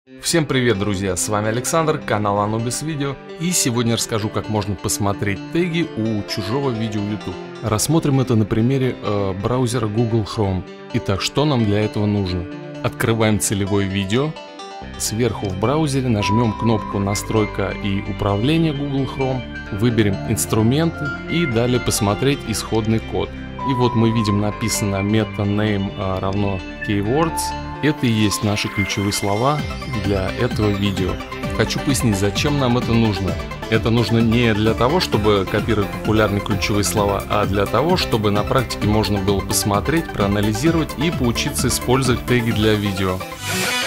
Всем привет, друзья, с вами Александр, канал Anubis Video, и сегодня расскажу, как можно посмотреть теги у чужого видео в YouTube. Рассмотрим это на примере браузера Google Chrome. Итак, что нам для этого нужно? Открываем целевое видео, сверху в браузере нажмем кнопку «Настройка и управление Google Chrome», выберем «Инструменты» и далее «Посмотреть исходный код». И вот мы видим написано meta_name равно keywords. Это и есть наши ключевые слова для этого видео. Хочу пояснить, зачем нам это нужно. Это нужно не для того, чтобы копировать популярные ключевые слова, а для того, чтобы на практике можно было посмотреть, проанализировать и поучиться использовать теги для видео.